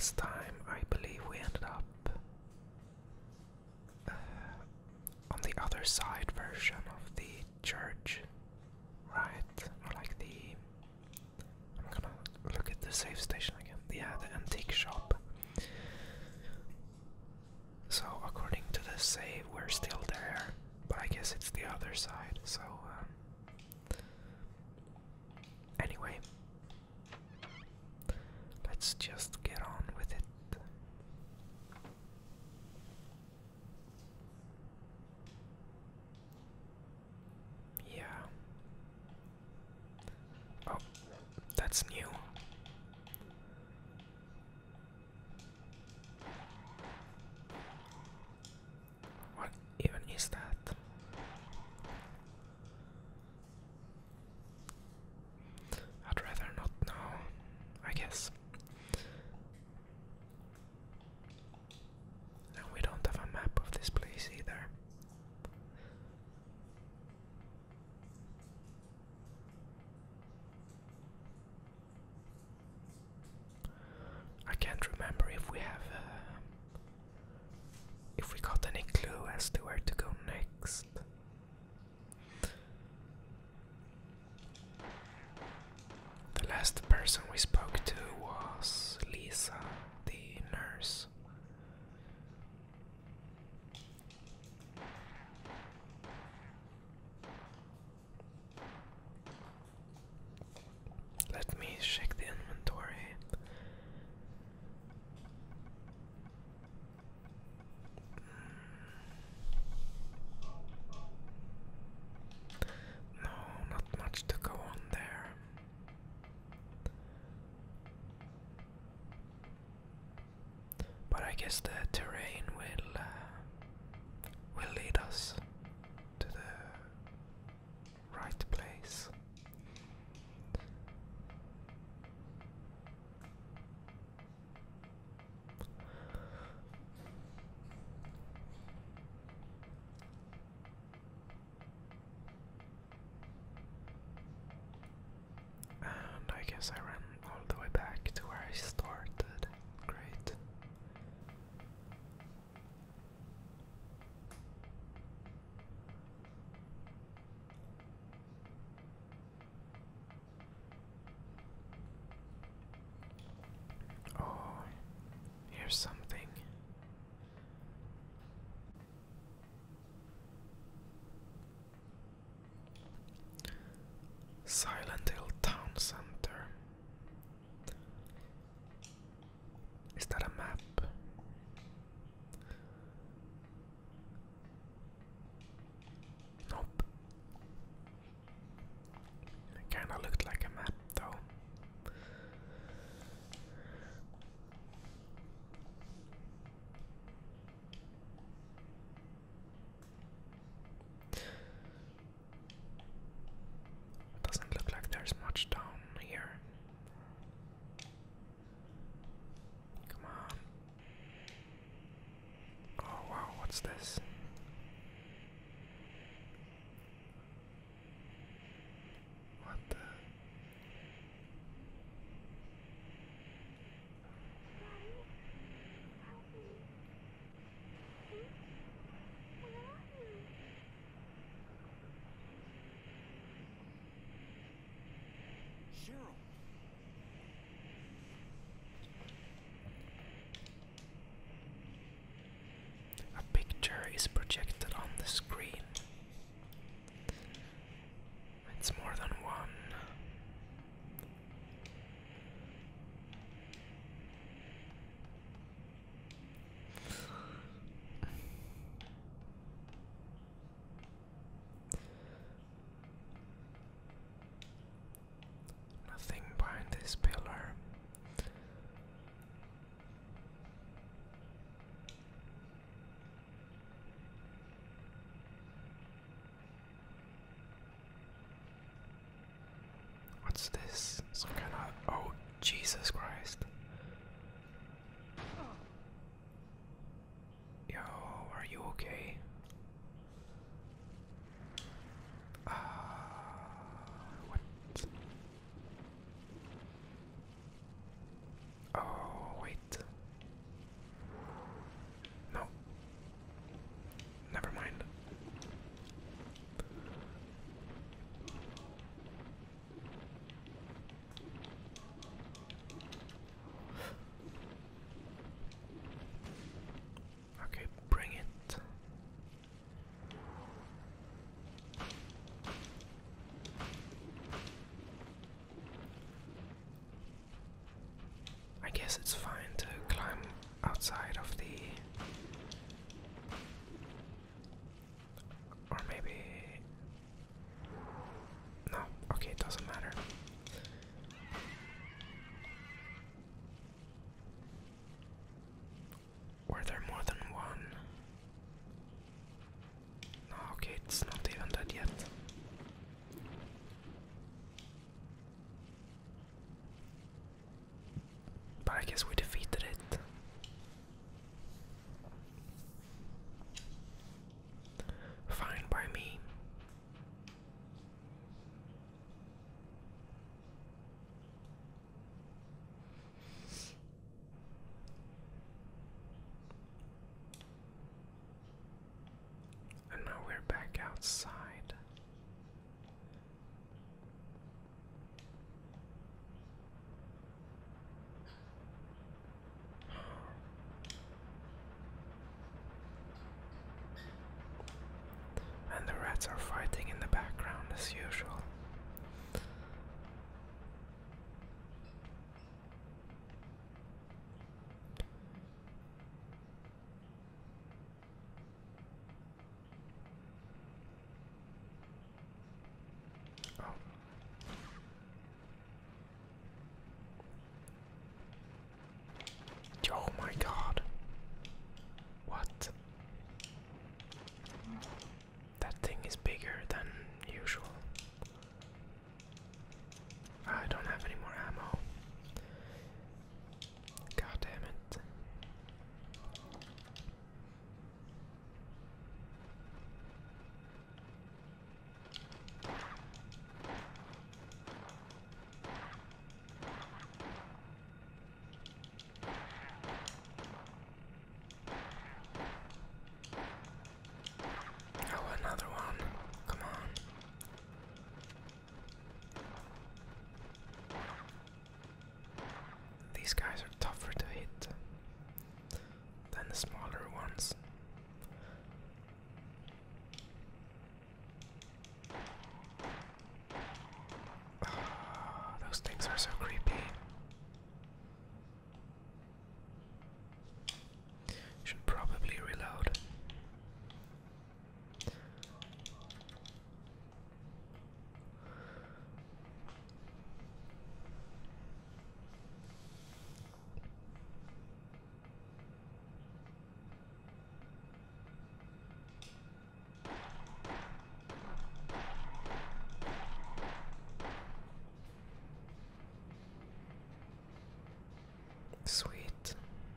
last time I believe we ended up on the other side version of the church, right? Or like the... I'm gonna look at the save station again. Yeah, the antique shop. So according to the save, we're still there, but I guess it's the other side. So anyway, let's just get on with it. Yeah. Oh, that's new. What even is that? I'd rather not know, I guess. And we don't have a map of this place either. I can't remember if we have if we got any clue as to where to go next. The last person we spoke to was Lisa, the nurse. Let me check the inventory. No, not much to go on there. But I guess the terrain will lead us to the right place. And I guess I ran all the way back to where I started. Great. Oh, here's something. Silent Hill Town Center. Is that a map? Nope. It kinda looked like a map though. Doesn't look like there's much down here. Come on. Oh wow, what's this? What the? Cheryl. A picture is projected on the screen. It's more than one. Nothing behind this pillar. What's this? Some kind of... Oh, Jesus Christ. Yo, are you okay? What? Oh, wait. guess it's fine to climb outside of the... Or maybe... No, okay, it doesn't matter. Were there more than one? No, okay, it's not even dead yet. But I guess we defeated it. Fine by me. And now we're back outside. And the rats are fighting in the background as usual. Oh my god. What? That thing is bigger than usual. I don't have any more ammo. God damn it. Oh, another one. Come on. These guys are tougher to hit than the smaller ones. Those things are so creepy. Should probably reload. Sweet.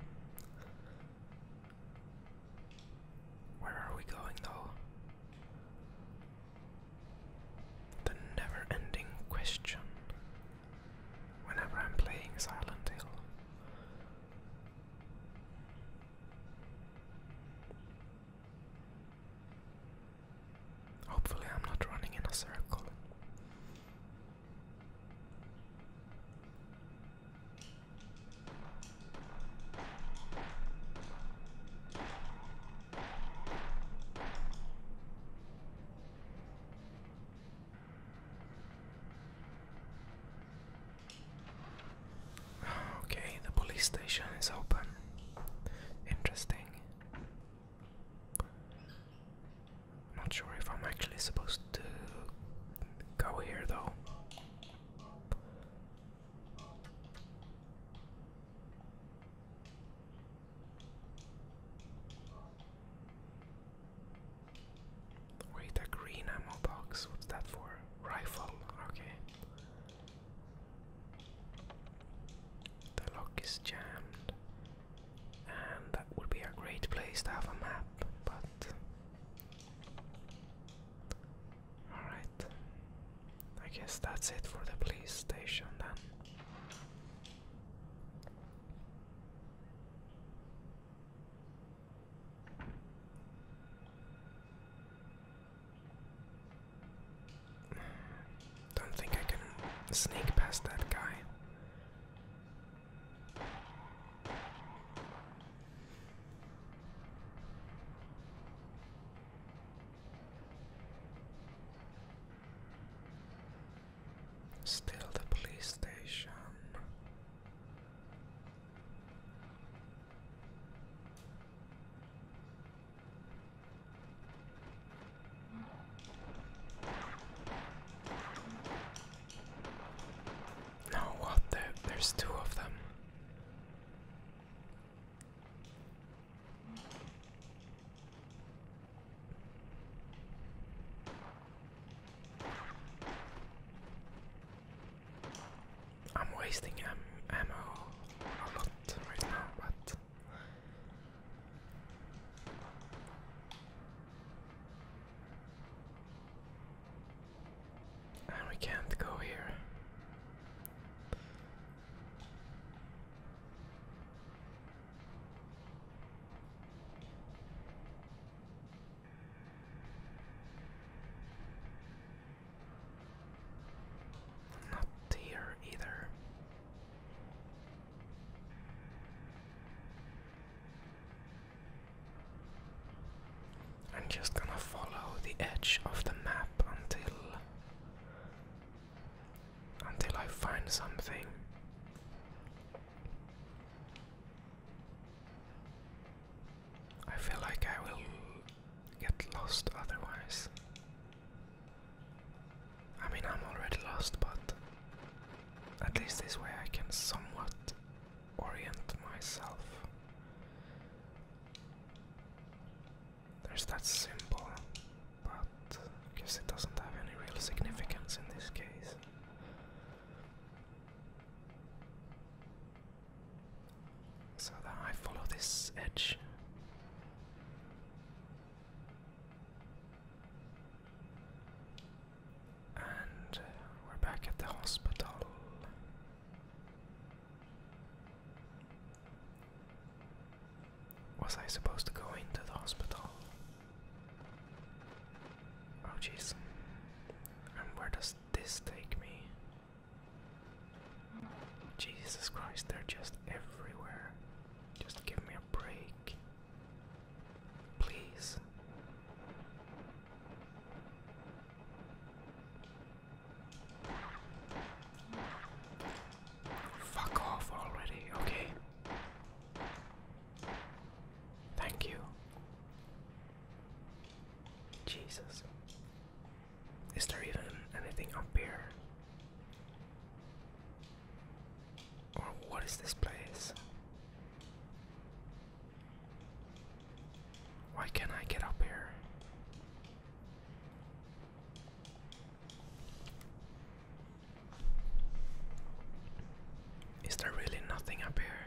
Where are we going though? The never-ending question. Whenever I'm playing Silent Hill. Hopefully I'm not running in a circle. Okay, the police station is open. Interesting. Not sure if I'm actually supposed to go here though. Wait, a green ammo box. What's that for? Rifle. Okay. The lock is jammed. And that would be a great place to have a map, but... Alright. I guess that's it for the police station then. Don't think I can sneak past that guy. Still the police station. wasting ammo a lot right now, but and we can't go here. Not here either. I'm just gonna follow the edge of the map until I find something. I feel like I will get lost otherwise. I mean, I'm already lost, but at least this way I can somewhat orient myself. There's that symbol, but I guess it doesn't have any real significance in this case. So then I follow this edge. And we're back at the hospital. Was I supposed to go into the hospital? Oh jeez. And where does this take me? Jesus Christ, they're just everywhere. Just give me a break. Please. Fuck off already, okay? Thank you. Jesus. Is there even anything up here? Or what is this place? Why can't I get up here? Is there really nothing up here?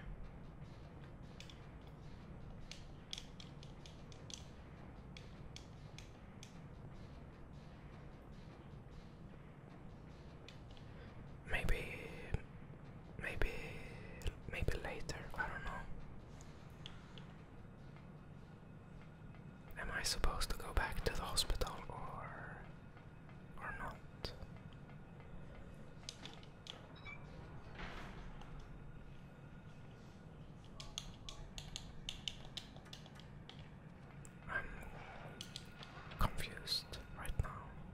Maybe later, I don't know. Am I supposed to go back to the hospital or not? I'm confused right now.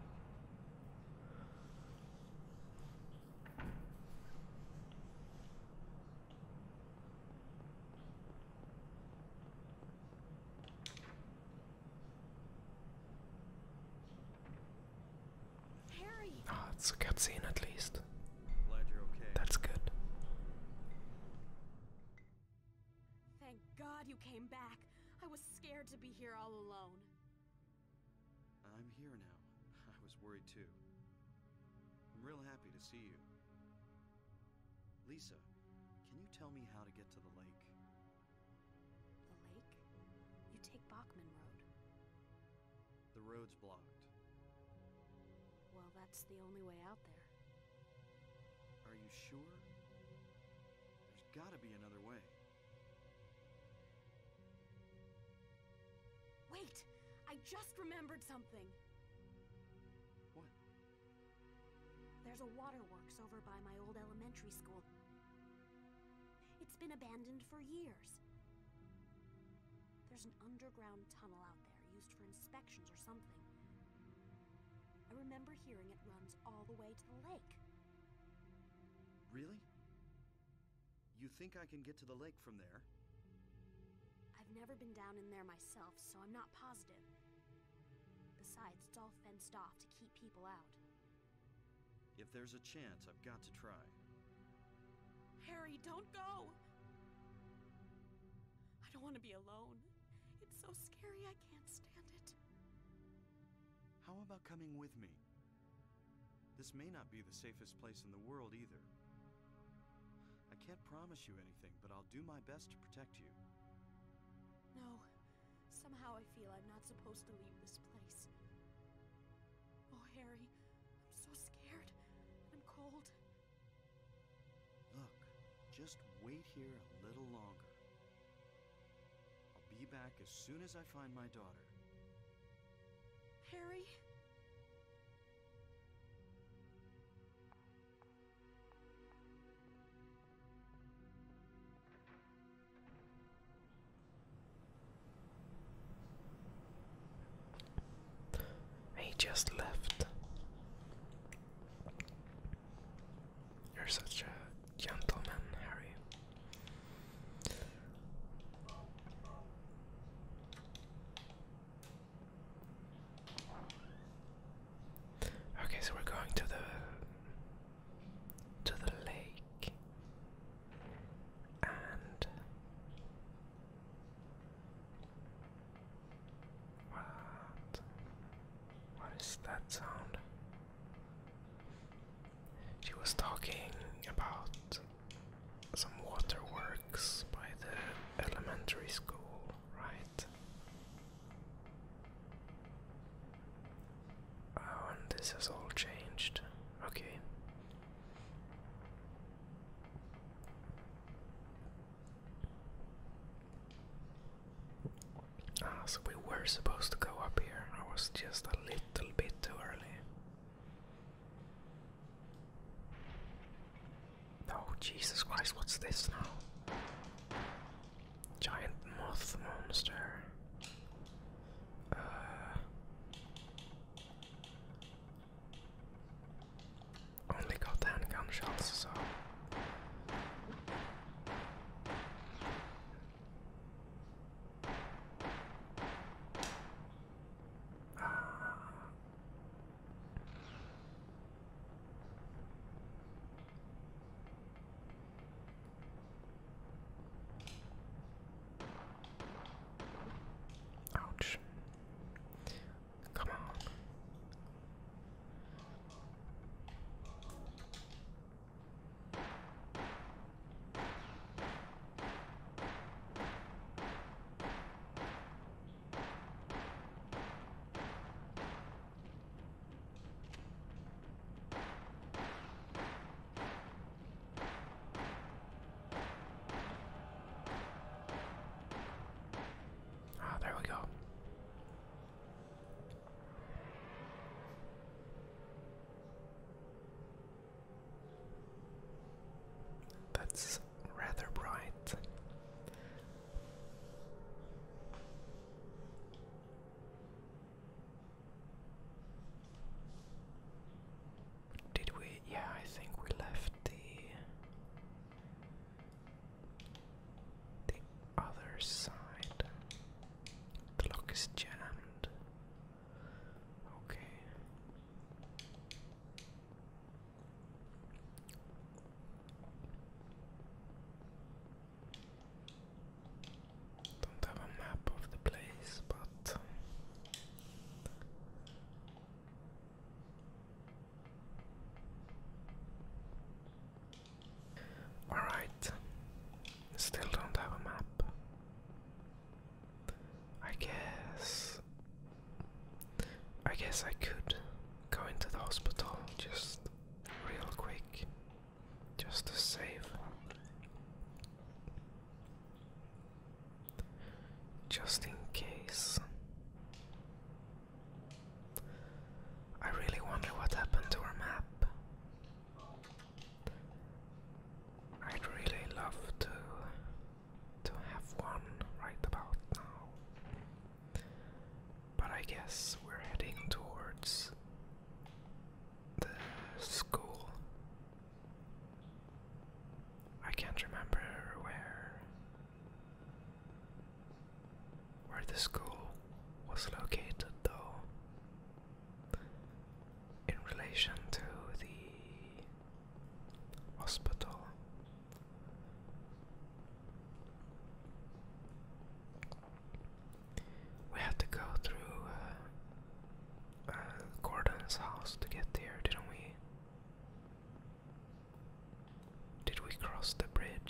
Oh, it's a cutscene at least. Glad you're okay. That's good. Thank God you came back. I was scared to be here all alone. I'm here now. I was worried too. I'm real happy to see you. Lisa, can you tell me how to get to the lake? The lake? You take Bachman Road. The road's blocked. Well, that's the only way out there. Are you sure? There's gotta be another way. Wait! I just remembered something! What? There's a waterworks over by my old elementary school. It's been abandoned for years. There's an underground tunnel out there used for inspections or something. I remember hearing it runs all the way to the lake. Really? You think I can get to the lake from there? I've never been down in there myself, so I'm not positive. Besides, it's all fenced off to keep people out. If there's a chance, I've got to try. Harry, don't go! I don't want to be alone. It's so scary, I can't stand it. How about coming with me? This may not be the safest place in the world either. can't promise you anything, but I'll do my best to protect you. No. Somehow I feel I'm not supposed to leave this place. Oh, Harry, I'm so scared and cold. Look, just wait here a little longer. I'll be back as soon as I find my daughter. Harry? He just left. You're such a gentleman, Harry. Okay, so we're going to the lake, and what is that sound? She was talking about some waterworks by the elementary school, right? Oh, and this has all changed. Okay. Ah, so we were supposed to go up here. I was just a little bit too early. Oh, Jesus Christ, what's this now? Giant moth monster. Only got handgun shots, so. Ouch. Come on. Ah, there we go. That's rather bright. Did we? Yeah, I think we left the other side. The lock is jammed. Okay. Don't have a map of the place, but alright. Still don't have a map. I guess I could go into the hospital just real quick, just to save. Just in case. I really wonder what happened to our map. I'd really love to have one right about now. But I guess we're heading towards the school. I can't remember where the school was located though, in relation to the hospital. We had to go through Gordon's house to get here, didn't we? Did we cross the bridge?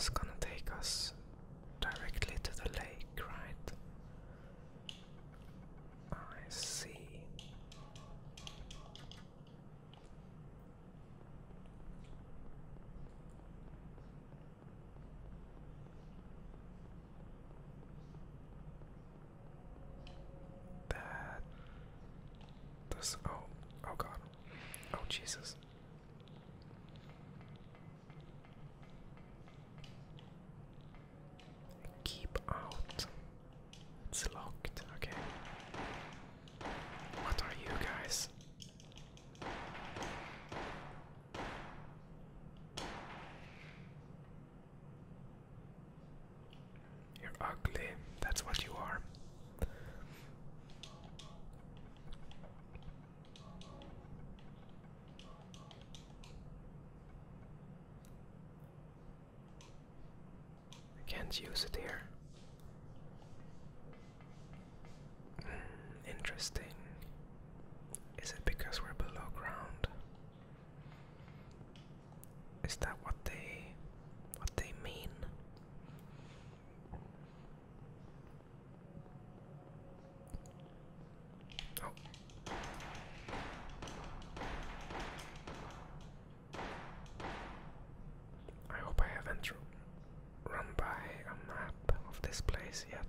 was gonna take us directly to the lake, right? I see. That does. Oh god. Oh Jesus. Keep out. It's locked. Okay. What are you guys? You're ugly. That's what you are. I can't use it here. Interesting. Is it because we're below ground? Is that what they mean? Oh. I hope I haven't run by a map of this place yet.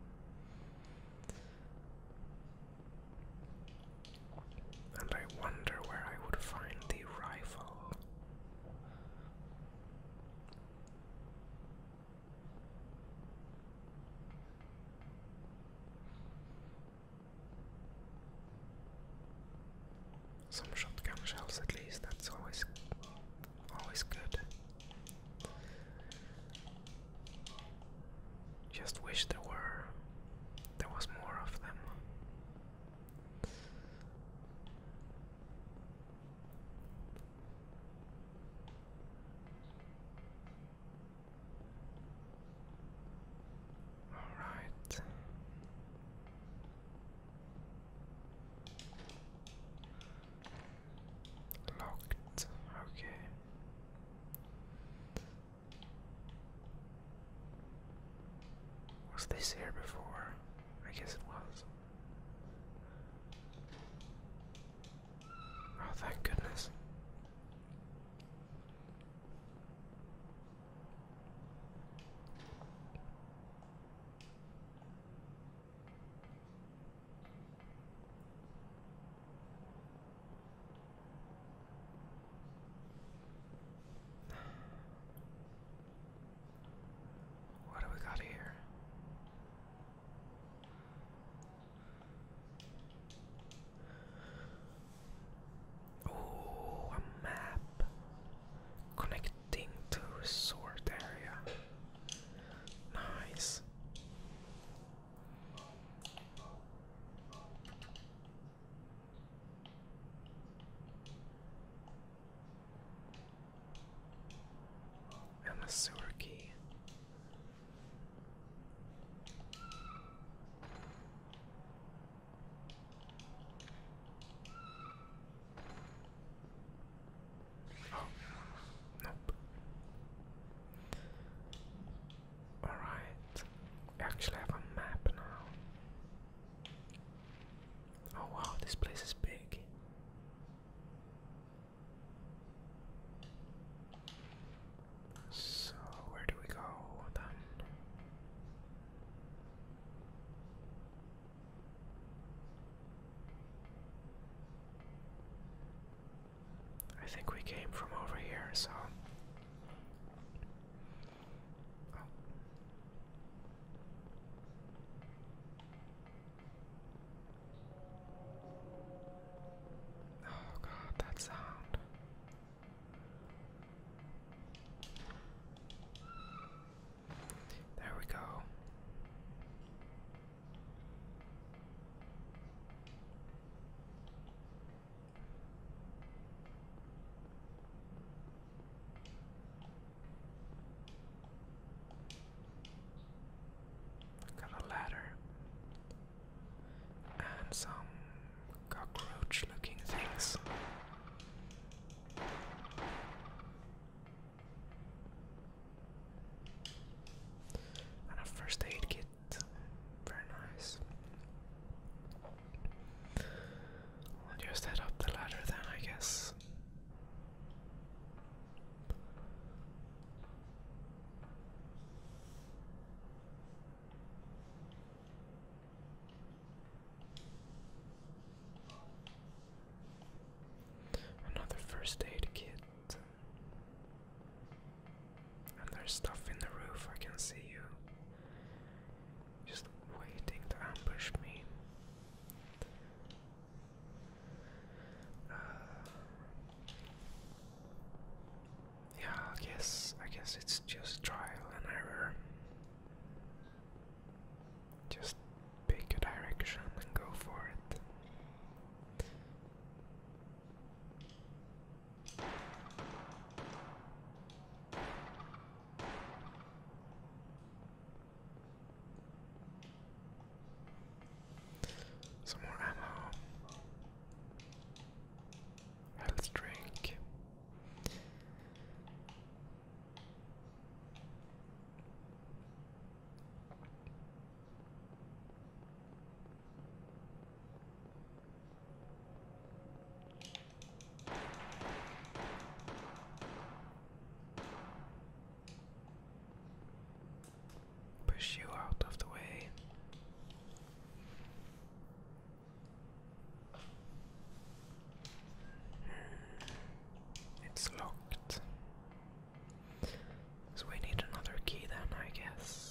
And I wonder where I would find the rifle. Some shotgun shells at least, that's always good. Just wish there was more of them. All right. Locked. Okay. Was this here before? I guess it was. Oh, thank goodness. What do we got here? Oh, a map connecting to resort area. Nice. And a sewer key. Oh, nope. Alright. We actually have a map now. Oh wow, this place is big. So, where do we go then? I think we came from over here, so. Oh. Oh god, that sound. There we go. Got a ladder. And some cockroach looking things. guess it's just trial and error. Just pick a direction and go for it. Some more ammo. Health drink. Push you out of the way. It's locked. So we need another key then, I guess.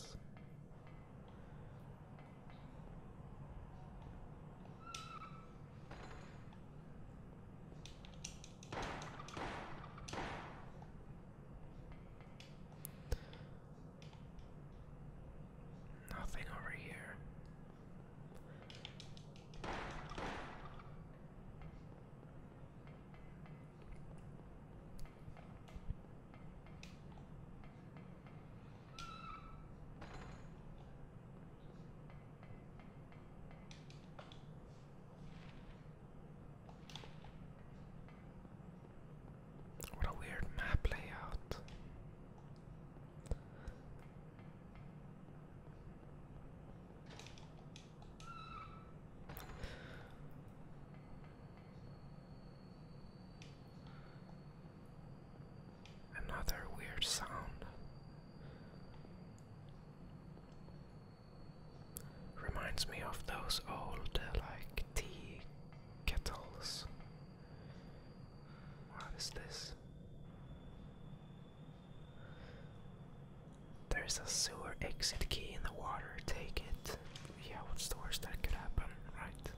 Nothing over here. What a weird map layout. Another weird sound. Reminds me of those old, like, tea kettles. What is this? There's a sewer exit key in the water. Take it. Yeah, what's the worst that could happen, right?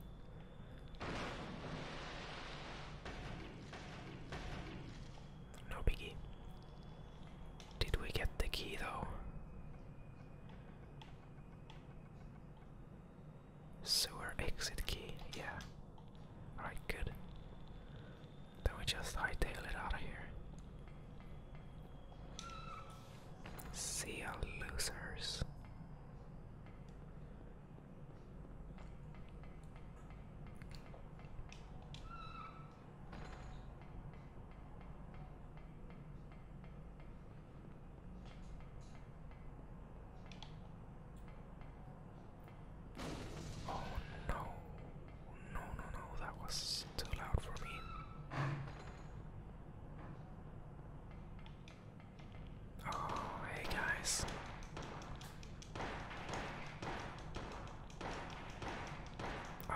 No biggie. Did we get the key though? Sewer exit key, yeah. Alright, good. Then we just hightail it out of here. See ya, losers. Oh no. No, no, no, that was too loud for me. Oh, hey guys. Oh.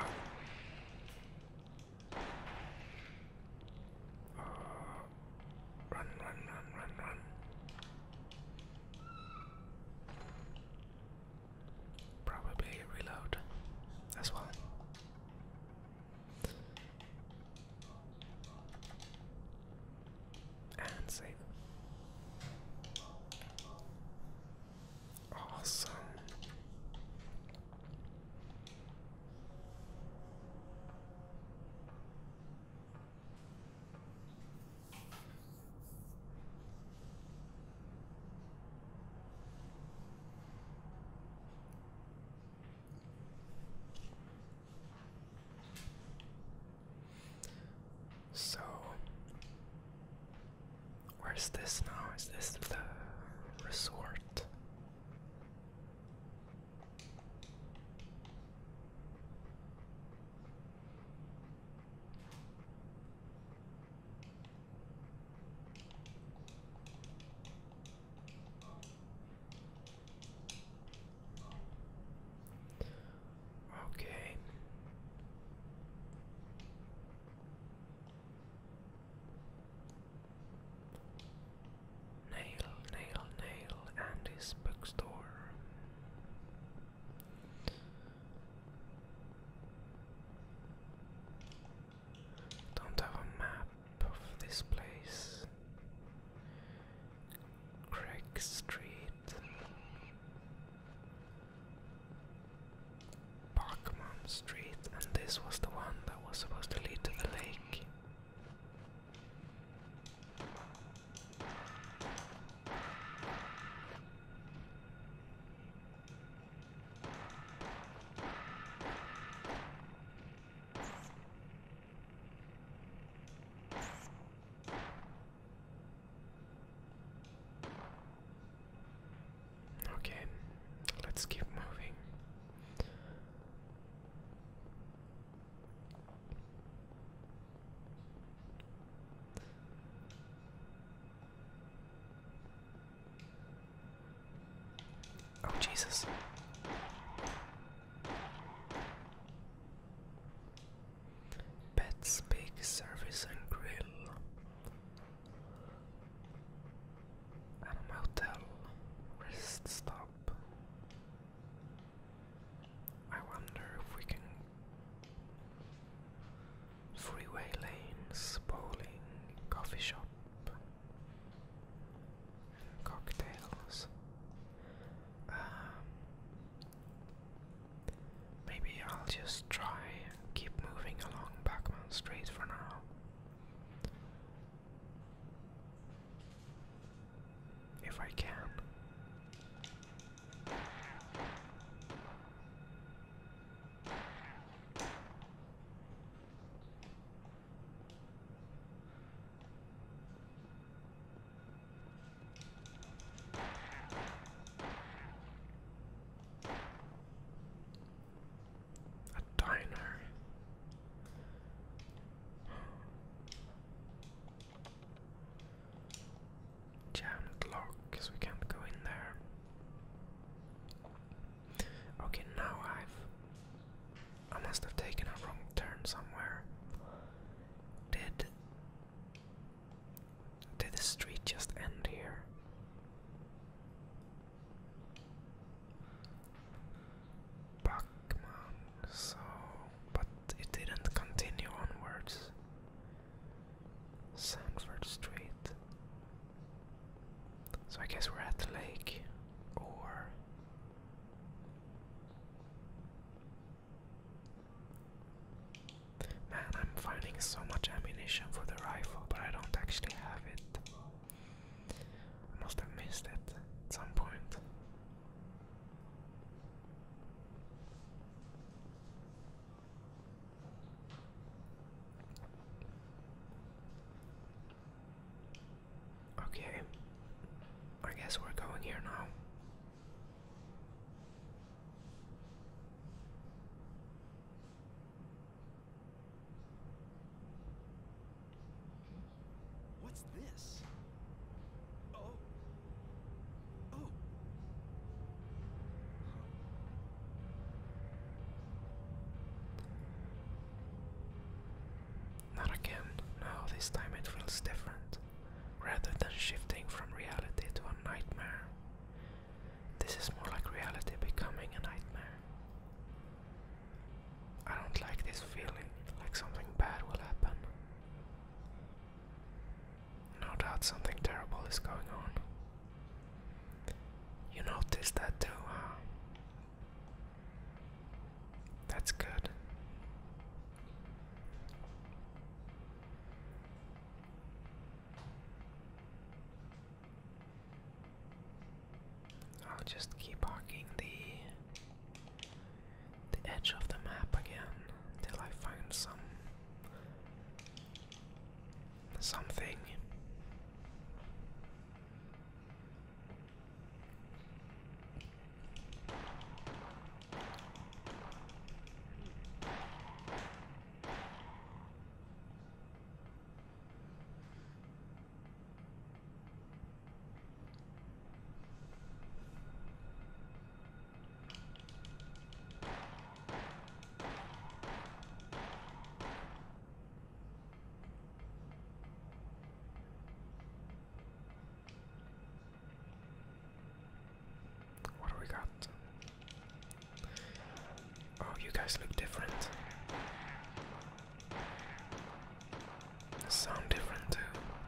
Run, run, run, run, run. Probably reload as well. And save. Awesome. So, where's this now? Is this the resort? Okay. Nail, nail, nail, and let's keep moving. Oh, Jesus. Pets, Big Service and Grill. And a motel. Rest stop. I wonder if we can... Freeway lanes, bowling, coffee shop, cocktails. Maybe I'll just try and keep moving along Backman Street for now. If I can. A diner. Jammed lock, so we can't go in there. Okay, now I must have taken a wrong turn somewhere. Did the street just end here? Bachman, so, but it didn't continue onwards. Sanford Street. So I guess we're at the lake, or... Man, I'm finding so much ammunition for the rifle, but I don't actually have it. I must have missed it at some point. Okay, I guess we're going here now. What's this? Oh. Oh. Not again. No, this time it feels different. Rather than shifting from reality to a nightmare, this is more like reality becoming a nightmare. I don't like this feeling, like something bad will happen. No doubt something terrible is going on. You noticed that too, huh? That's good. I'll just keep hugging the edge of the map again till I find something. What do we got? Oh, you guys look different. Sound different too.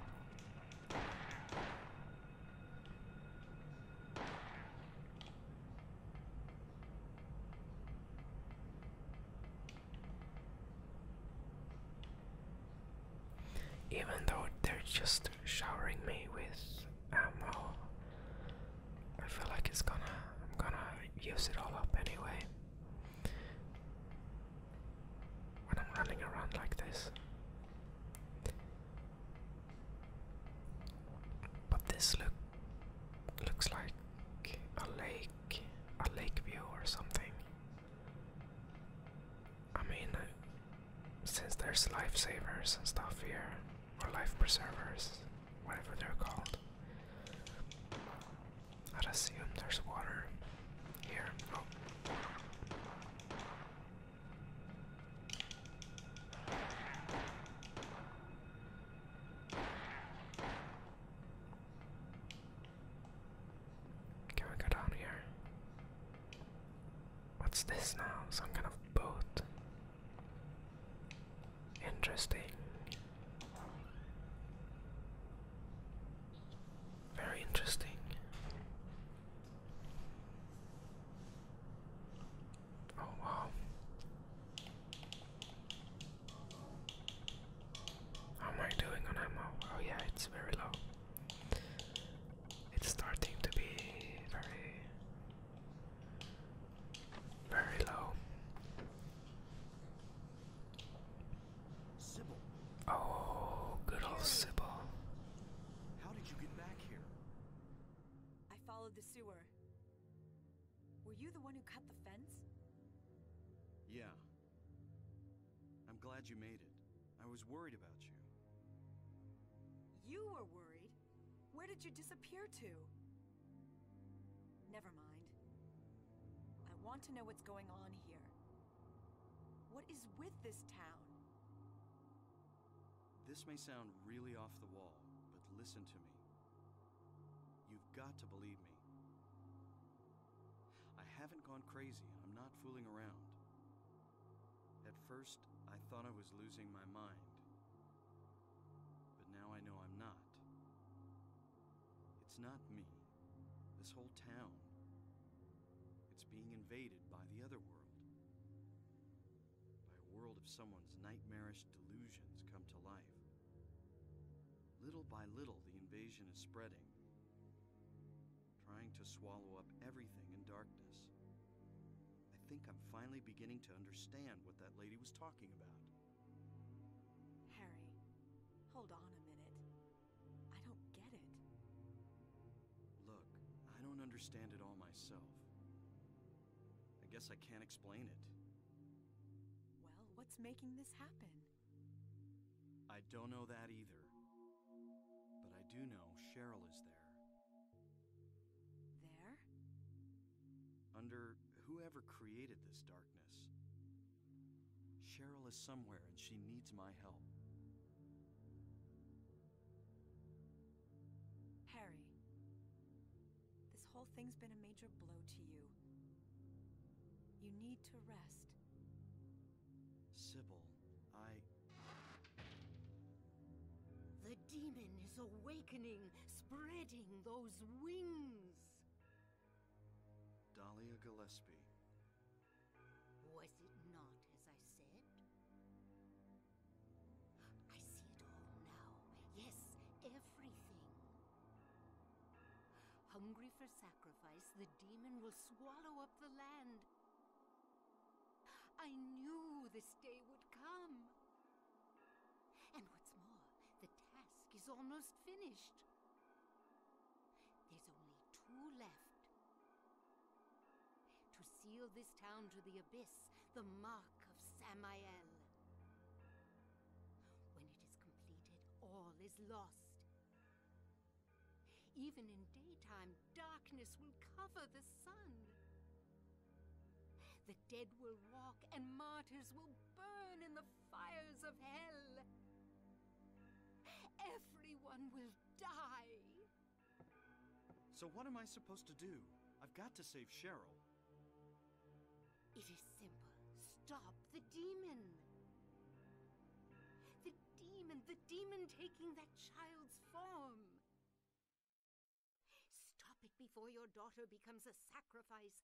Even though they're just showering me with ammo, I feel like I'm gonna use it all up anyway. When I'm running around like this. But this looks like a lake there's lifesavers and stuff here, or life preservers, whatever they're called. I'd assume there's water here. Oh. Can we go down here? What's this now? Some kind of boat. Interesting. Very interesting. Oh wow. How am I doing on ammo? Oh yeah, it's very low. It's starting to be very low. Sybil, Oh, good old Sybil. how did you get back here? I followed the sewer. Were you the one who cut the fence? Yeah. I'm glad you made it. I was worried about you. You were worried? Where did you disappear to? Never mind. I want to know what's going on here. What is with this town? This may sound really off the wall, but listen to me. You've got to believe me. I haven't gone crazy, and I'm not fooling around. At first, I thought I was losing my mind. But now I know I'm not. It's not me. This whole town. It's being invaded by the other world. By a world of someone's nightmarish delusions come to life. Little by little, the invasion is spreading, trying to swallow up everything in darkness. I think I'm finally beginning to understand what that lady was talking about. Harry, hold on a minute. I don't get it. Look, I don't understand it all myself. I guess I can't explain it. Well, what's making this happen? I don't know that either. But I do know Cheryl is there. There? Under whoever created this darkness. Cheryl is somewhere and she needs my help. Harry, this whole thing's been a major blow to you. You need to rest. Sybil, The demon is awakening, spreading those wings. Dahlia Gillespie. Was it not as I said? I see it all now. Yes, everything. Hungry for sacrifice, the demon will swallow up the land. I knew this day would come. And what's more, the task is almost finished. There's only 2 left. To seal this town to the abyss, the mark of Samael. When it is completed, all is lost. Even in daytime, darkness will cover the sun. The dead will walk, and martyrs will burn in the fires of hell. Everyone will die. So what am I supposed to do? I've got to save Cheryl. It is simple. Stop the demon. The demon taking that child's form. Stop it before your daughter becomes a sacrifice.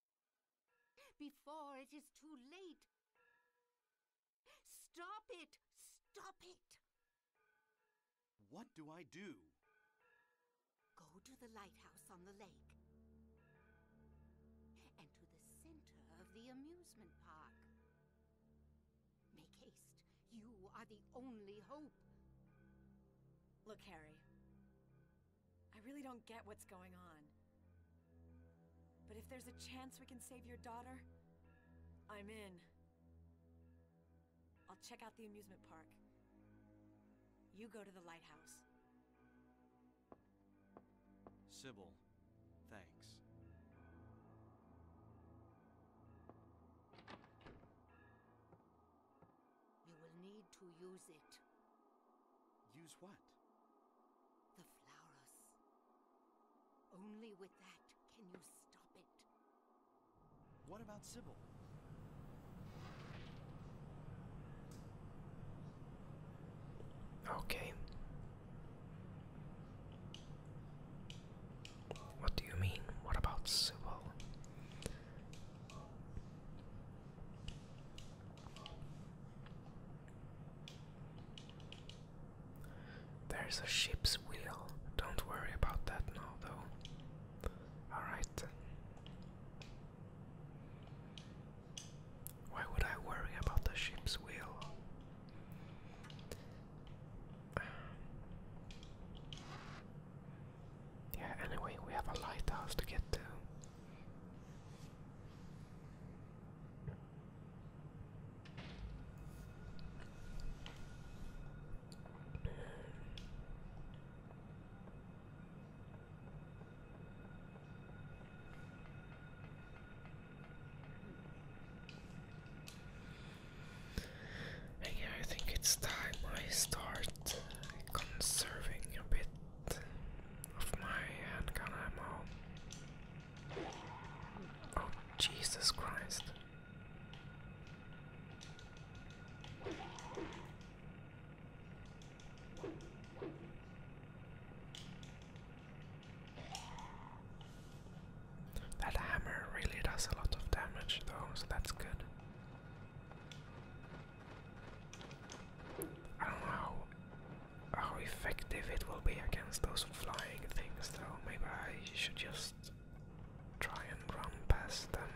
Before it is too late. Stop it! Stop it! What do I do? Go to the lighthouse on the lake. And to the center of the amusement park. Make haste. You are the only hope. Look, Harry. I really don't get what's going on. But if there's a chance we can save your daughter, I'm in. I'll I'll check out the amusement park. You go to the lighthouse. Sybil, thanks. You will need to use it. Use what? The flowers. Only with that can you stop it. What about Sybil? Okay. What do you mean? What about Sybil? There's a ship's wheel. Don't worry about that now, though. Alright. Why would I worry about the ship's wheel? Yeah, anyway, we have a lighthouse to get to. And yeah, I think it's time I start conserving a bit of my handgun ammo. Oh, Jesus Christ. That hammer really does a lot of damage though, so that's good. I don't know how effective it will be against those flying things though. Maybe I should just try and run past them.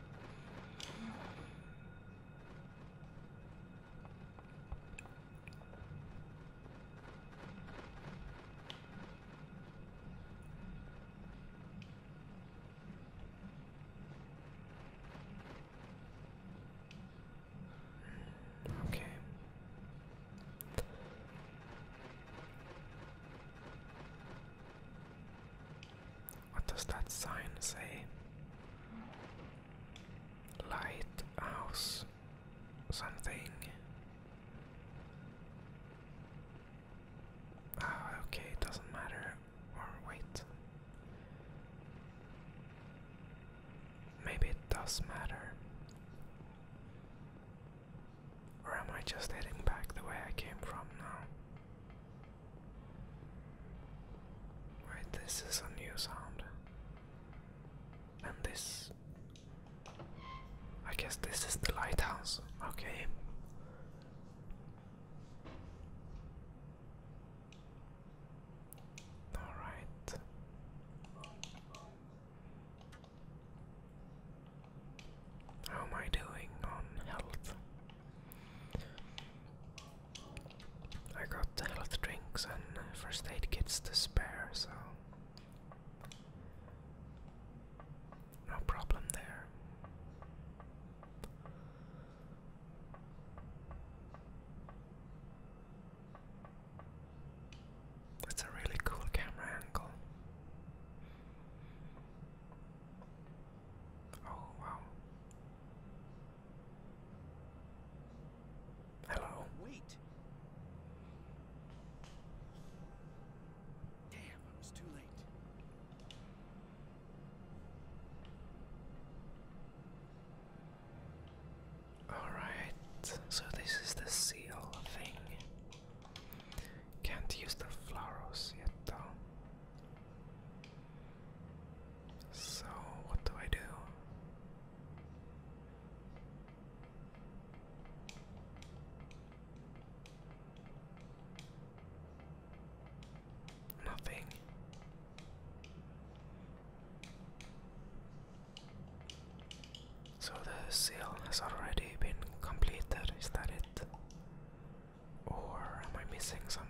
Okay. What does that sign say? Lighthouse something. Ah, okay, it doesn't matter. Or wait. Maybe it does matter. Or am I just heading back the way I came from now? Right, this is a new sound. And this... I guess this is the lighthouse. Okay. Alright. How am I doing on health? I got health drinks and first aid kits to spare, so no problem there. That's a really cool camera angle. Oh wow. Hello. Wait! Damn, I was too late. Alright, so this is the seal thing. Can't use the flowers yet though. So what do I do? Nothing. So the seal has already been completed, is that it? Or am I missing something?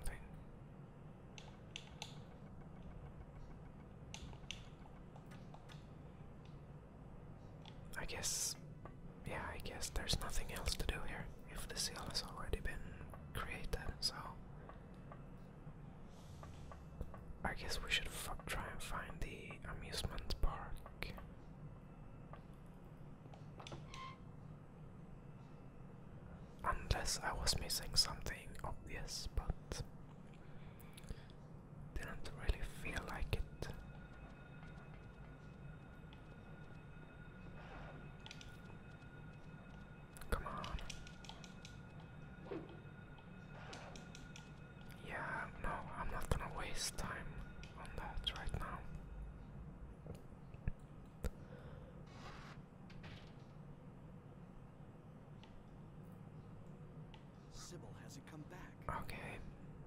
I guess, yeah, I guess there's nothing else to do here. Yeah. if the seal has already been created, so I guess we should try and find the amusement park. Unless I was missing something obvious, but didn't really feel like it. Come on. Yeah, no, I'm not gonna waste time on that right now. Sybil hasn't come back. Okay.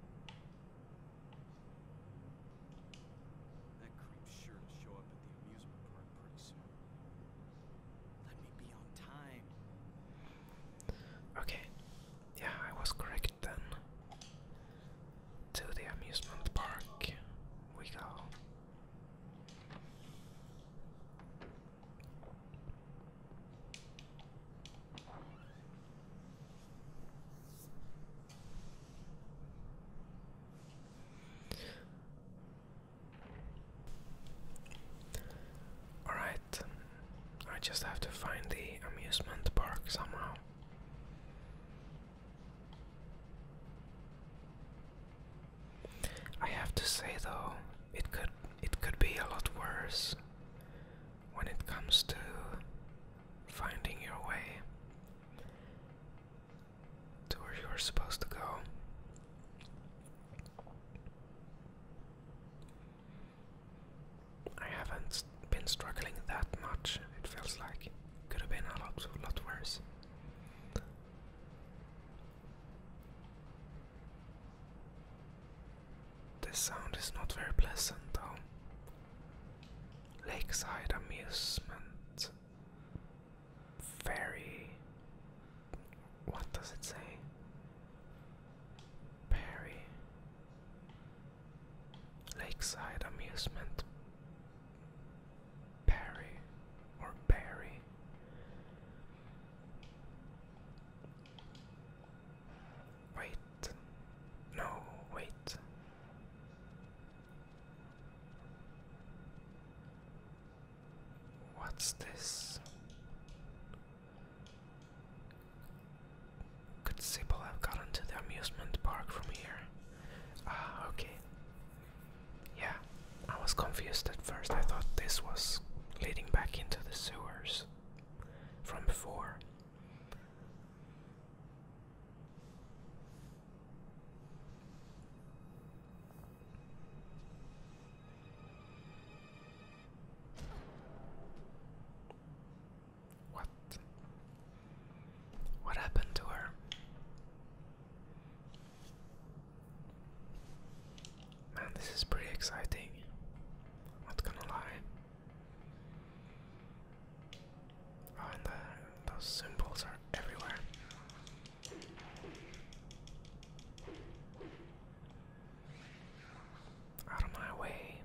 That creep's sure to show up at the amusement park pretty soon. Let me be on time. Okay. Yeah, I was correct then. To the amusement park we go. Alright, I just have to find the amusement park somehow. I have to say though, it could be a lot worse when it comes to finding your way to where you're supposed to go. I haven't been struggling that much. It feels like it could have been a lot worse. This sound is not very pleasant though. Lakeside amusement. Ferry. What does it say? Perry. Lakeside amusement. Perry or Barry. Wait. No, wait. What's this? Could Sybil have gotten to the amusement park from here? Ah, okay. Yeah, I was confused at first. I thought this was leading back into the sewers from before. What? What happened to her? Man, this is pretty exciting. Not gonna lie. Oh, and those symbols are everywhere. Out of my way.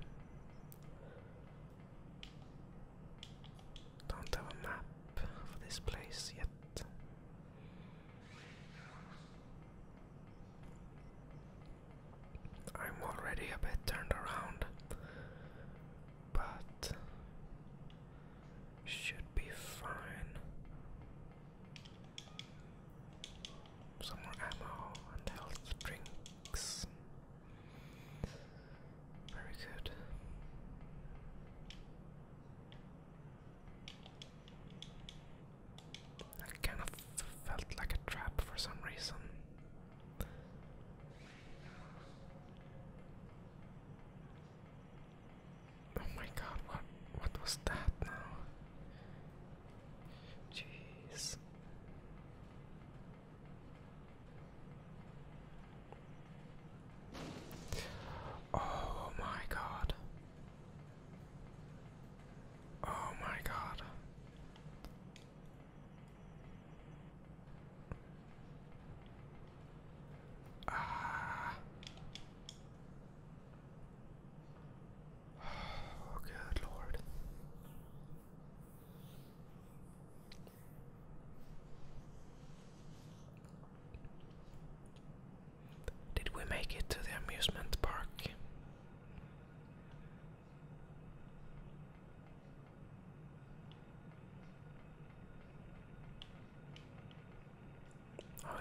Don't have a map of this place yet. I'm already a bit turned around, but should be fine. Some more ammo and health drinks. Very good. That kind of felt like a trap for some reason. Oh my god, what was that now?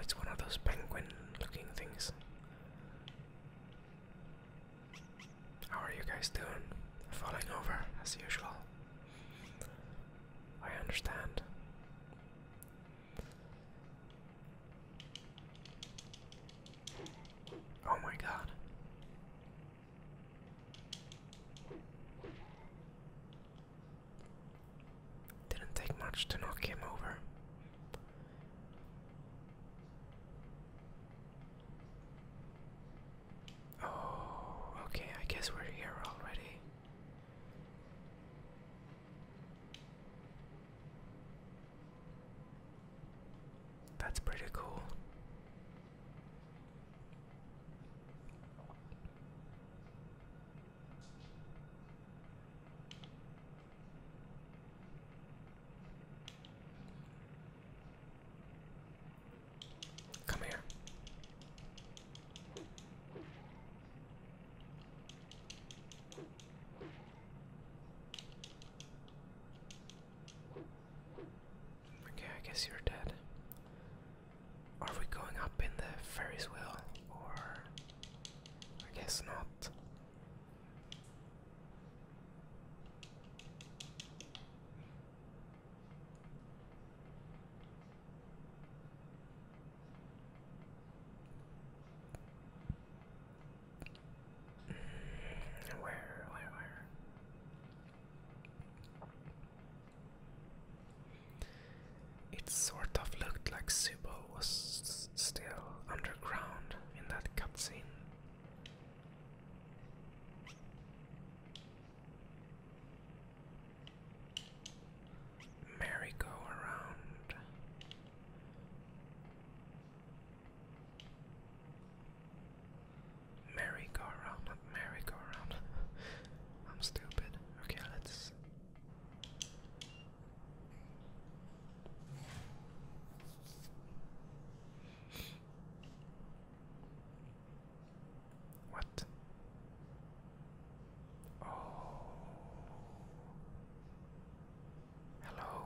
it's one of those penguin looking things. How are you guys doing? Falling over as usual. I understand. Oh my god. Didn't take much to knock him over. Oh, okay, I guess we're here already. That's pretty cool. Come here. Okay, I guess you're dead. Are we going up in the Ferris wheel? Or I guess not. Where? It sort of looked like Sybil was still underground in that cutscene. Merry-go-round. Merry-go-round, not merry-go-round. I'm stupid. Okay, let's... What? Oh. Hello?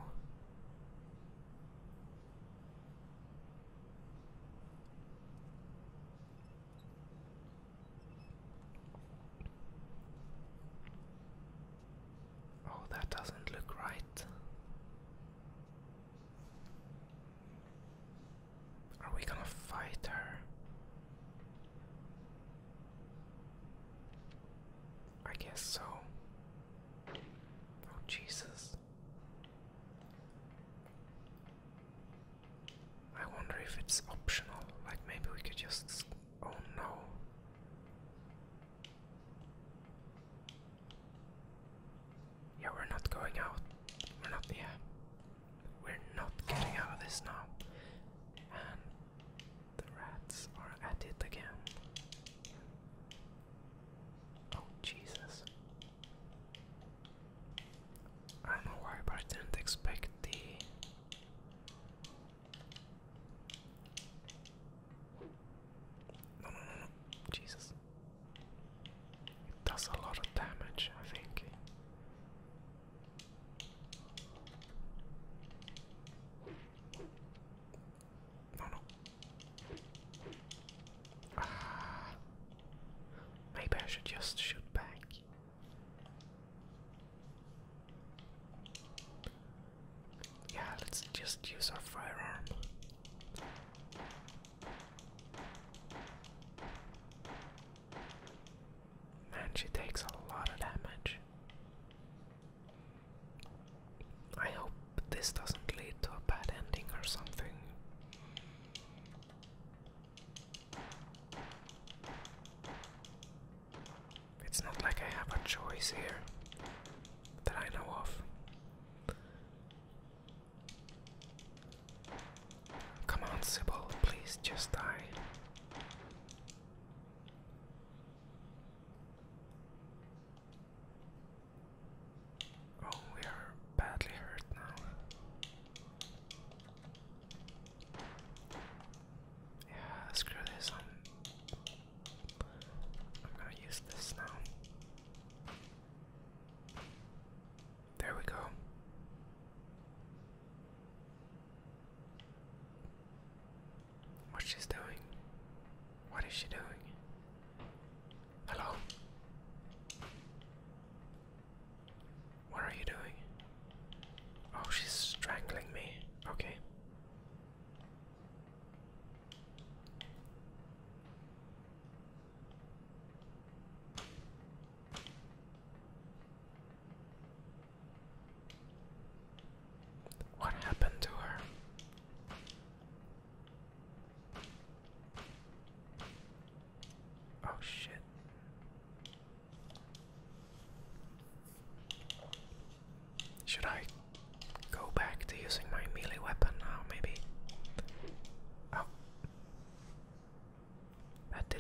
Oh, that doesn't look right. Are we gonna fight her? I guess so. Oh, Jesus. I wonder if it's optional. Like, maybe we could just... Oh, no. Yeah, we're not going out. We're not... Yeah. We're not getting out of this now. And the rats are at it again. Oh, Jesus. I don't know why, but I didn't expect the... No. Jesus. It does a lot of damage, I think. No. Ah. Maybe I should just shoot back. Yeah, let's just use our firearm. Man, she takes a lot of damage. I hope this doesn't lead to a bad ending or something. It's not like I have a choice here that I know of. Come on, Sybil, please just die. Oh, we are badly hurt now. Yeah, screw this. I'm gonna use this now. There we go.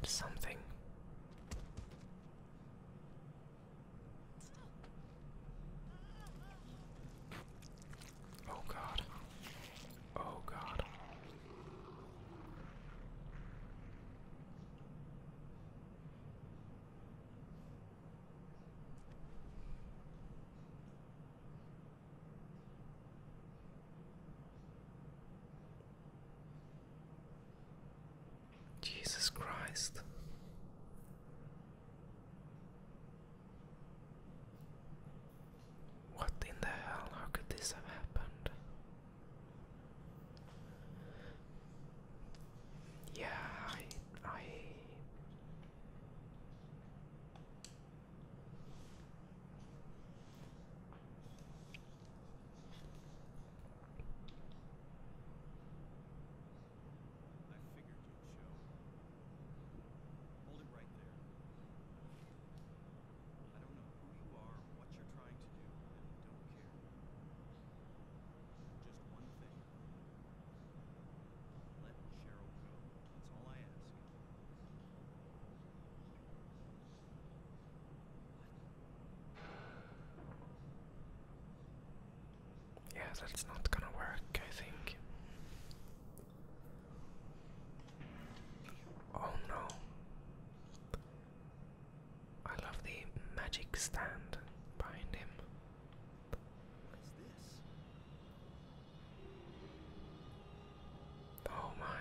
heard something. Oh god. Oh god. Jesus Christ. What in the hell? How could this have happened? Yeah, I figured you'd show. Hold it right there. I don't know who you are or what you're trying to do, and don't care. Just one thing. Let Cheryl go. That's all I ask. yeah, that's not gonna work, I think. Oh no. I love the magic stand behind him. What is this? Oh my.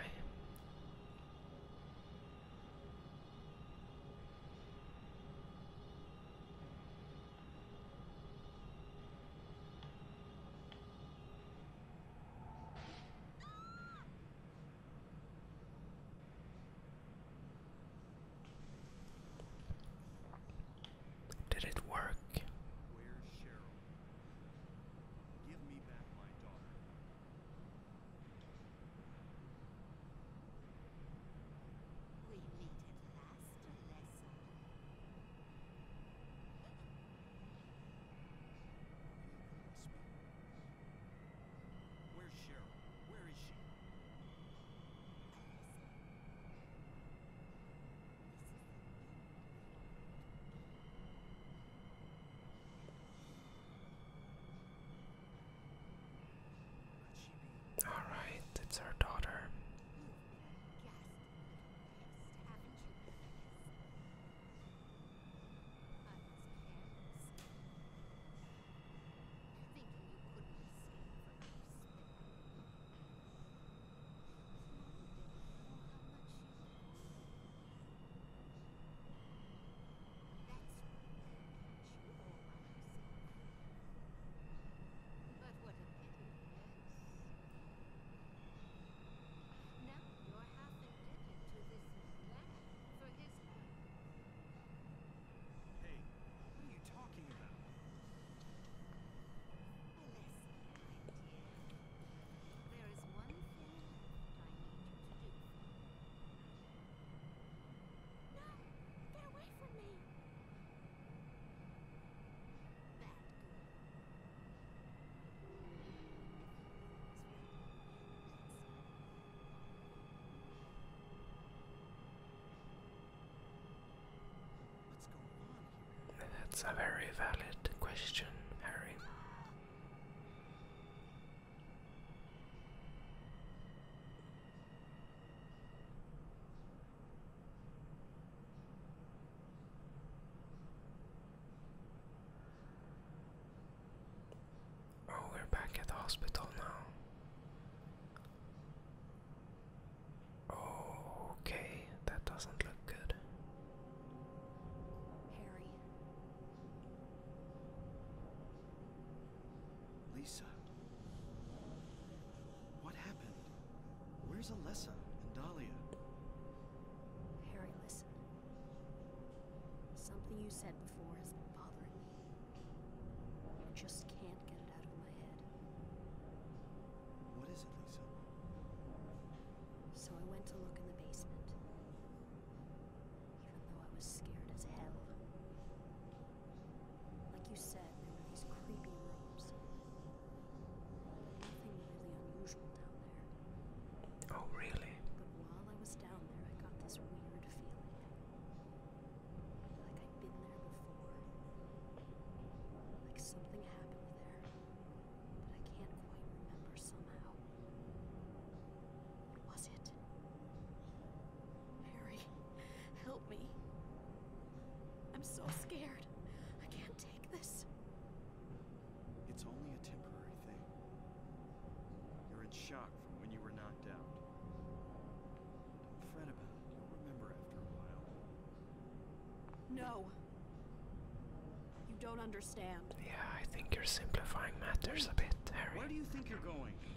Did it work? Where's Cheryl? Give me back my daughter. We meet at last, Alessa. Where's Cheryl? Where is she? Could she be? Alright, it's her daughter. You've been a ghastly little pest, haven't you, Alessa? I was careless. Thinking you couldn't escape from her spell. Mom didn't know how much you... That's why I couldn't catch you all by myself. But what a pity, yes. Now you're half indebted to this lad for his help. Hey, what are you talking about? Alessa, my dear, there is one thing left I need you to do for me. No! Get away from me! Bad girl. What's going on here? That's a very valid question, Harry. Oh, we're back at the hospital now. Oh, okay, that doesn't look good. Harry, Lisa. What happened? Where's Alessa and Dahlia? Harry, listen. Something you said before has been bothering me. I just can't get it out of my head. What is it, Lisa? So I went to look in the basement. Even though I was scared as hell. Like you said, there were these creepy rooms. Nothing really unusual down there. Oh, really? But while I was down there, I got this weird feeling. shock from when you were knocked out. Don't fret about it. You'll remember after a while. No. You don't understand. Yeah, I think you're simplifying matters a bit, Harry. Where do you think you're going?